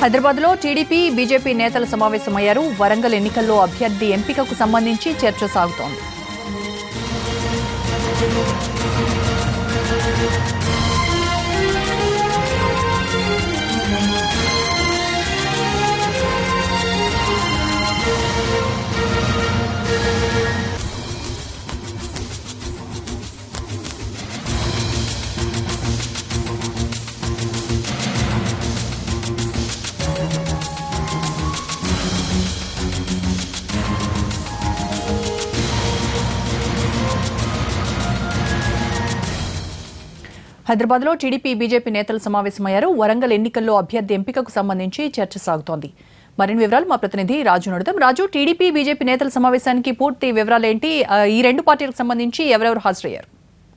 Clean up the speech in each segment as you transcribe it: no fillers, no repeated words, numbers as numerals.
హైదరాబాద్లో TDP BJP నేతలు సమావేశమయ్యారు. వరంగల్ ఎన్నికల్లో అభ్యర్థి ఎంపికకు సంబంధించి చర్చ సాగుతోంది. హైదరాబాద్లో టీడీపీ బీజేపీ నేతలు సమావేశమయ్యారు. వరంగల్ ఎన్నికల్లో అభ్యర్థి ఎంపికకు సంబంధించి చర్చ సాగుతోంది. మరిన్ని వివరాలు మా ప్రతినిధి రాజు నడుదాం. రాజు, టీడీపీ బీజేపీ నేతల సమావేశానికి పూర్తి వివరాలు ఏంటి? ఈ రెండు పార్టీలకు సంబంధించి ఎవరెవరు హాజరయ్యారు?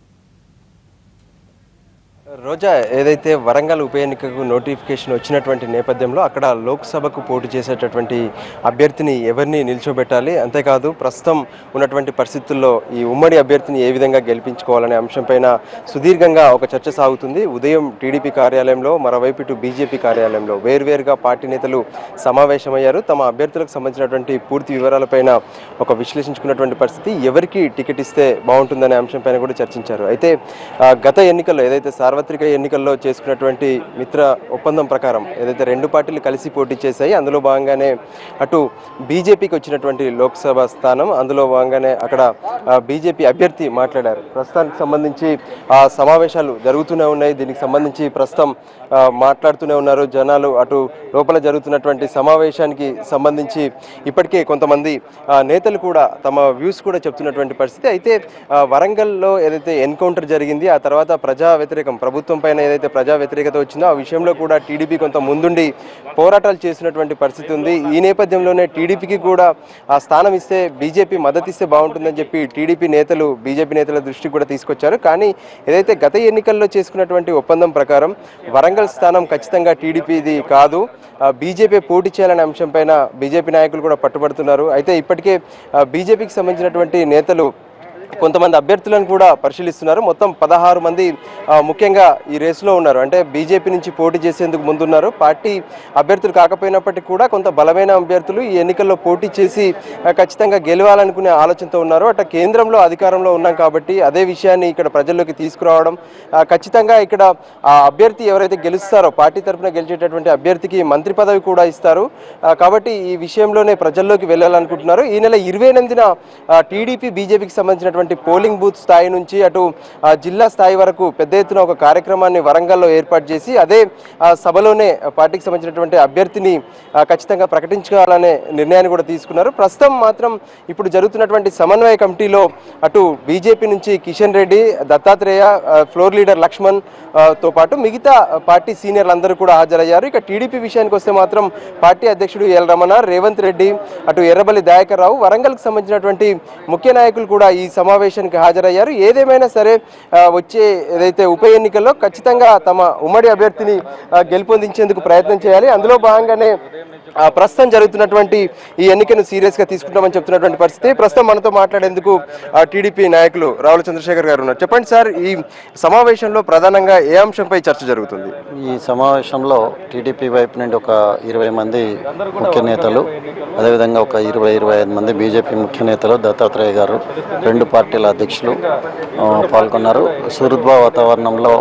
రోజా, ఏదైతే వరంగల్ ఉప ఎన్నికకు నోటిఫికేషన్ వచ్చినటువంటి నేపథ్యంలో అక్కడ లోక్సభకు పోటీ చేసేటటువంటి అభ్యర్థిని ఎవరిని నిల్చోబెట్టాలి, అంతేకాదు ప్రస్తుతం ఉన్నటువంటి పరిస్థితుల్లో ఈ ఉమ్మడి అభ్యర్థిని ఏ విధంగా గెలిపించుకోవాలనే అంశంపైన సుదీర్ఘంగా ఒక చర్చ సాగుతుంది. ఉదయం టీడీపీ కార్యాలయంలో, మరోవైపు ఇటు బీజేపీ కార్యాలయంలో వేర్వేరుగా పార్టీ నేతలు సమావేశమయ్యారు. తమ అభ్యర్థులకు సంబంధించినటువంటి పూర్తి వివరాలపైన ఒక విశ్లేషించుకున్నటువంటి పరిస్థితి, ఎవరికి టికెట్ ఇస్తే బాగుంటుందనే అంశంపైన కూడా చర్చించారు. అయితే గత ఎన్నికల్లో ఏదైతే సార్వత్రిక ఎన్నికల్లో చేసుకున్నటువంటి మిత్ర ఒప్పందం ప్రకారం ఏదైతే రెండు పార్టీలు కలిసి పోటీ చేశాయి, అందులో భాగంగానే అటు బీజేపీకి వచ్చినటువంటి లోక్సభ స్థానం, అందులో భాగంగానే అక్కడ బీజేపీ అభ్యర్థి మాట్లాడారు. ప్రస్తుతానికి సంబంధించి ఆ సమావేశాలు జరుగుతూనే ఉన్నాయి. దీనికి సంబంధించి ప్రస్తుతం మాట్లాడుతూనే ఉన్నారు జనాలు. అటు లోపల జరుగుతున్నటువంటి సమావేశానికి సంబంధించి ఇప్పటికే కొంతమంది నేతలు కూడా తమ వ్యూస్ కూడా చెప్తున్నటువంటి పరిస్థితి. అయితే వరంగల్లో ఏదైతే ఎన్కౌంటర్ జరిగింది, ఆ తర్వాత ప్రజా వ్యతిరేకం ప్రభుత్వం పైన ఏదైతే ప్రజా వ్యతిరేకత వచ్చిందో ఆ విషయంలో కూడా టీడీపీ కొంత ముందుండి పోరాటాలు చేసినటువంటి పరిస్థితి ఉంది. ఈ నేపథ్యంలోనే టీడీపీకి కూడా ఆ స్థానం ఇస్తే బీజేపీ మద్దతు ఇస్తే బాగుంటుందని చెప్పి టీడీపీ నేతలు బీజేపీ నేతల దృష్టికి కూడా తీసుకొచ్చారు. కానీ ఏదైతే గత ఎన్నికల్లో చేసుకున్నటువంటి ఒప్పందం ప్రకారం వరంగల్ స్థానం ఖచ్చితంగా టీడీపీది కాదు, బీజేపీ పోటీ చేయాలనే అంశంపైన బీజేపీ నాయకులు కూడా పట్టుబడుతున్నారు. అయితే ఇప్పటికే బీజేపీకి సంబంధించినటువంటి నేతలు కొంతమంది అభ్యర్థులను కూడా పరిశీలిస్తున్నారు. మొత్తం 16 మంది ముఖ్యంగా ఈ రేసులో ఉన్నారు. అంటే బీజేపీ నుంచి పోటీ చేసేందుకు ముందున్నారు. పార్టీ అభ్యర్థులు కాకపోయినప్పటికీ కూడా కొంత బలమైన అభ్యర్థులు ఈ ఎన్నికల్లో పోటీ చేసి ఖచ్చితంగా గెలవాలనుకునే ఆలోచనతో ఉన్నారు. అట్లా కేంద్రంలో అధికారంలో ఉన్నాం కాబట్టి అదే విషయాన్ని ఇక్కడ ప్రజల్లోకి తీసుకురావడం, ఖచ్చితంగా ఇక్కడ ఆ అభ్యర్థి ఎవరైతే గెలుస్తారో పార్టీ తరఫున గెలిచేటటువంటి అభ్యర్థికి మంత్రి పదవి కూడా ఇస్తారు. కాబట్టి ఈ విషయంలోనే ప్రజల్లోకి వెళ్ళాలనుకుంటున్నారు. ఈ నెల 28న టీడీపీ బీజేపీకి సంబంధించినటువంటి పోలింగ్ బూత్ స్థాయి నుంచి అటు జిల్లా స్థాయి వరకు పెద్ద ఎత్తున ఒక కార్యక్రమాన్ని వరంగల్లో ఏర్పాటు చేసి అదే సభలోనే పార్టీకి సంబంధించినటువంటి అభ్యర్థిని ఖచ్చితంగా ప్రకటించాలనే నిర్ణయాన్ని కూడా తీసుకున్నారు. ప్రస్తుతం మాత్రం ఇప్పుడు జరుగుతున్నటువంటి సమన్వయ కమిటీలో అటు బీజేపీ నుంచి కిషన్ రెడ్డి, దత్తాత్రేయ, ఫ్లోర్ లీడర్ లక్ష్మణ్ తో పాటు మిగతా పార్టీ సీనియర్లు అందరూ కూడా హాజరయ్యారు. ఇక టీడీపీ విషయానికి వస్తే మాత్రం పార్టీ అధ్యక్షుడు ఎల్ రమణ, రేవంత్ రెడ్డి, అటు ఎర్రబల్లి దయాకర్ రావు, వరంగల్కి సంబంధించినటువంటి ముఖ్య నాయకులు కూడా ఈ సమావేశానికి హాజరయ్యారు. ఏదేమైనా సరే వచ్చే ఏదైతే ఉప ఎన్నికల్లో ఖచ్చితంగా తమ ఉమ్మడి అభ్యర్థిని గెలుపొందించేందుకు ప్రయత్నం చేయాలి. అందులో భాగంగానే ప్రస్తుతం జరుగుతున్నటువంటి ఈ ఎన్నికను సీరియస్గా తీసుకుంటామని చెప్తున్నటువంటి పరిస్థితి. ప్రస్తుతం మనతో మాట్లాడేందుకు టీడీపీ నాయకులు రావుల చంద్రశేఖర్ గారు ఉన్నారు. చెప్పండి సార్, ఈ సమావేశంలో ప్రధానంగా ఏ అంశంపై చర్చ జరుగుతుంది? ఈ సమావేశంలో టీడీపీ వైపు నుండి ఒక 20 మంది ముఖ్య నేతలు, అదేవిధంగా ఒక 20-25 మంది బీజేపీ ముఖ్య నేతలు, దత్తాత్రేయ గారు, రెండు పార్టీల అధ్యక్షులు పాల్గొన్నారు. సుహృద్భావ వాతావరణంలో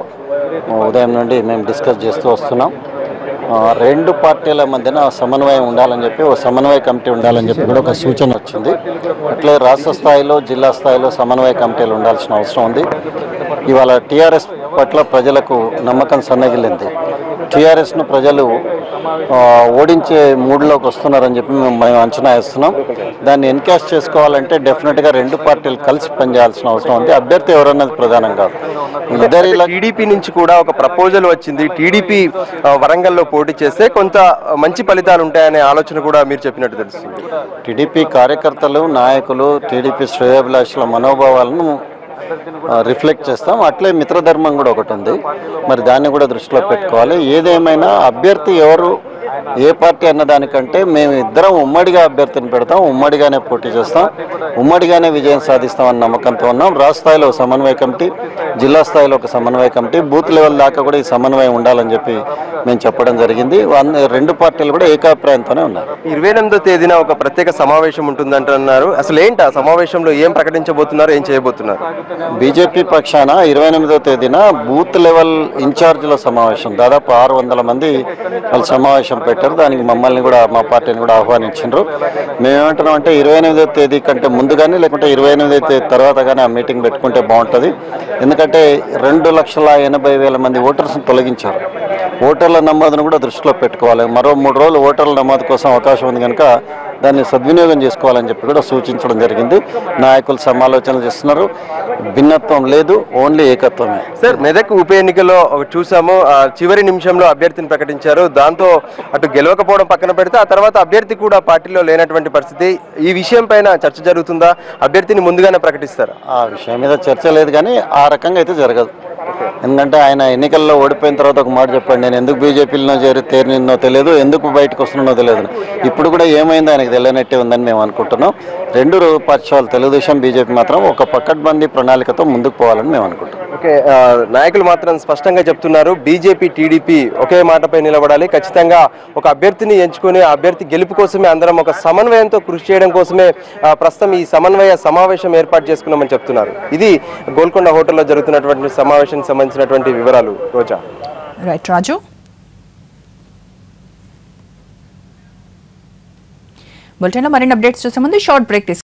ఉదయం నుండి మేము డిస్కస్ చేస్తూ వస్తున్నాం. రెండు పార్టీల మధ్యన సమన్వయం ఉండాలని చెప్పి, ఒక సమన్వయ కమిటీ ఉండాలని చెప్పి కూడా ఒక సూచన వచ్చింది. అట్లే రాష్ట్ర స్థాయిలో, జిల్లా స్థాయిలో సమన్వయ కమిటీలు ఉండాల్సిన అవసరం ఉంది. ఇవాళ టీఆర్ఎస్ పట్ల ప్రజలకు నమ్మకం సన్నగిల్లింది. టీఆర్ఎస్ను ప్రజలు ఓడించే మూడ్లోకి వస్తున్నారని చెప్పి మేము అంచనా వేస్తున్నాం. దాన్ని ఎన్కాష్ చేసుకోవాలంటే డెఫినెట్గా రెండు పార్టీలు కలిసి పనిచేయాల్సిన అవసరం ఉంది. అభ్యర్థి ఎవరన్నది ప్రధానం కాదు. టీడీపీ నుంచి కూడా ఒక ప్రపోజల్ వచ్చింది, టీడీపీ వరంగల్లో పోటీ చేస్తే కొంత మంచి ఫలితాలు ఉంటాయనే ఆలోచన కూడా మీరు చెప్పినట్టు తెలుస్తుంది. టీడీపీ కార్యకర్తలు, నాయకులు, టీడీపీ శ్రేయోభిలాషుల మనోభావాలను రిఫ్లెక్ట్ చేస్తాం. అట్లే మిత్రధర్మం కూడా ఒకటి ఉంది, మరి దాన్ని కూడా దృష్టిలో పెట్టుకోవాలి. ఏదేమైనా అభ్యర్థి ఎవరు ఏ పార్టీ అన్న దానికంటే మేము ఇద్దరం ఉమ్మడిగా అభ్యర్థిని పెడతాం, ఉమ్మడిగానే పోటీ చేస్తాం, ఉమ్మడిగానే విజయం సాధిస్తామన్న నమ్మకంతో ఉన్నాం. రాష్ట్ర స్థాయిలో ఒక సమన్వయ కమిటీ, జిల్లా స్థాయిలో ఒక సమన్వయ కమిటీ, బూత్ లెవెల్ దాకా కూడా ఈ సమన్వయం ఉండాలని చెప్పి మేము చెప్పడం జరిగింది. రెండు పార్టీలు కూడా ఏకాభిప్రాయంతోనే ఉన్నారు. 28వ తేదీన ఒక ప్రత్యేక సమావేశం ఉంటుందంటున్నారు. అసలు ఏంటి ఆ సమావేశంలో ఏం ప్రకటించబోతున్నారు, ఏం చేయబోతున్నారు? బీజేపీ పక్షాన 28వ తేదీన బూత్ లెవెల్ ఇన్ఛార్జీల సమావేశం, దాదాపు 600 మంది వాళ్ళు సమావేశం పెట్టారు. దానికి మమ్మల్ని కూడా, మా పార్టీని కూడా ఆహ్వానించారు. మేమేమంటున్నాం అంటే 28వ తేదీ కంటే ముందు కానీ లేకుంటే 28వ తేదీ తర్వాత కానీ ఆ మీటింగ్ పెట్టుకుంటే బాగుంటుంది. ఎందుకంటే 2,80,000 మంది ఓటర్స్ని తొలగించారు. ఓటర్ల నమోదును కూడా దృష్టిలో పెట్టుకోవాలి. మరో 3 రోజులు ఓటర్ల నమోదు కోసం అవకాశం ఉంది కనుక దాన్ని సద్వినియోగం చేసుకోవాలని చెప్పి కూడా సూచించడం జరిగింది. నాయకులు సమాలోచనలు చేస్తున్నారు. భిన్నత్వం లేదు, ఓన్లీ ఏకత్వమే. సార్, మెదక్ ఉప ఎన్నికల్లో చూసాము, చివరి నిమిషంలో అభ్యర్థిని ప్రకటించారు. దాంతో అటు గెలవకపోవడం పక్కన పెడితే ఆ తర్వాత అభ్యర్థి కూడా పార్టీలో లేనటువంటి పరిస్థితి. ఈ విషయం పైన చర్చ జరుగుతుందా? అభ్యర్థిని ముందుగానే ప్రకటిస్తారు? ఆ విషయం మీద చర్చ లేదు, కానీ ఆ రకంగా అయితే జరగదు. ఎందుకంటే ఆయన ఎన్నికల్లో ఓడిపోయిన తర్వాత ఒక మాట చెప్పండి, నేను ఎందుకు బీజేపీలో తేరినో తెలియదు, ఎందుకు బయటకు వస్తున్నానో తెలియదు. ఇప్పుడు కూడా ఏమైందో ఆయనకు తెలియనట్టే ఉందని మేము అనుకుంటున్నాం. రెండు పక్షాలు, తెలుగుదేశం, బీజేపీ మాత్రం ఒక పకడ్బందీ ప్రణాళికతో ముందుకు పోవాలని మేము అనుకుంటున్నాం. ఓకే, నాయకులు మాత్రం స్పష్టంగా చెప్తున్నారు, బీజేపీ టీడీపీ ఒకే మాటపై నిలబడాలి, ఖచ్చితంగా ఒక అభ్యర్థిని ఎంచుకుని ఆ అభ్యర్థి గెలుపు కోసమే అందరం ఒక సమన్వయంతో కృషి చేయడం కోసమే ప్రస్తుతం ఈ సమన్వయ సమావేశం ఏర్పాటు చేసుకున్నామని చెప్తున్నారు. ఇది గోల్కొండ హోటల్లో జరుగుతున్నటువంటి సమావేశానికి సంబంధించినటువంటి వివరాలు. రోజా. రైట్ రాజు. బులెటిన్లో మరిన్ని అప్డేట్స్ చూసే ముందు షార్ట్ బ్రేక్ తీసుకుందాం.